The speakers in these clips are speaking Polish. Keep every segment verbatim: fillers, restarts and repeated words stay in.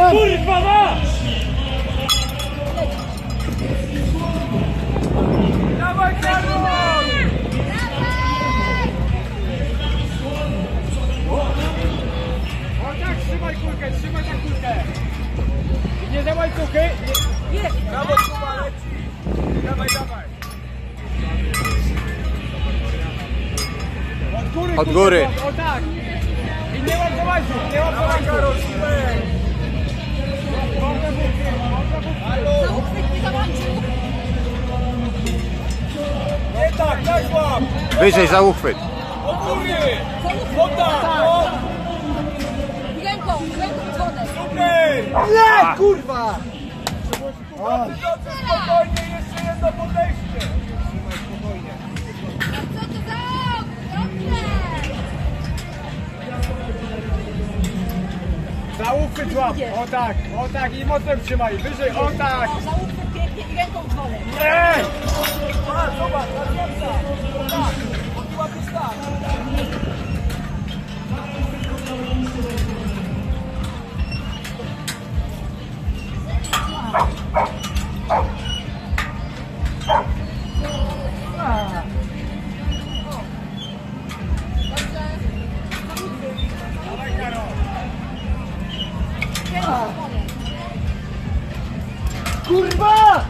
Kurwa masz! Dawaj, Karol! O tak, trzymaj kulkę, trzymaj na kulkę! I nie za łańcuchy! Nie! Brawo, Kuba, leci! Dawaj, dawaj! Od góry! Od góry! O tak! I nie łap za łańcuch, nie łap za łańcuch! Karol, super! Za uchwyt, nie za łańcuch! Nie tak, tak łap! Wyżej za uchwyt. Od góry! O tak! I ręką, ręką dzwonek! Super! Nie, kurwa! Spokojnie, jeszcze jedno podejście! Spokojnie. Co to za ok? Dobrze! Za uchwyt łap! O tak, o tak i mocno trzymaj, wyżej, o tak! Za uchwyt pięknie i ręką dzwonek! Nie! Zobacz, zobacz, tak, on łapie tak! Dawaj, Karol! Kurwa!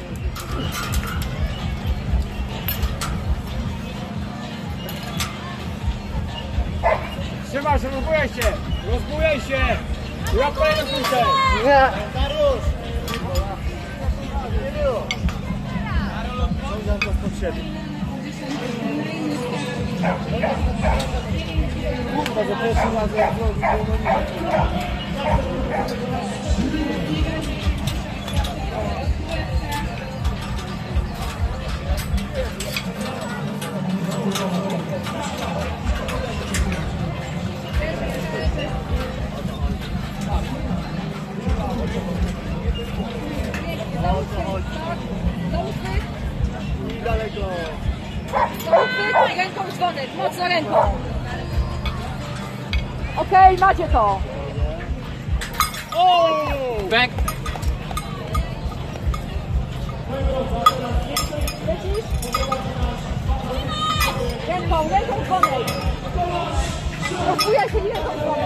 Trzymasz, rozbujaj się! Rozbujaj się! Ja kolejną kulkę! Nie! Dariusz! Nie było! Ciągam to spod siebie. Kurwa, za pierwszy raz jak zrobił, Za uchwyt, za uchwyt, daleko. za uchwyt i ręką dzwonek, mocno ręką! Okej, macie to! Bęk. Lecisz? Ręką, ręką dzwonek! Rozbujaj się i ręką dzwonek!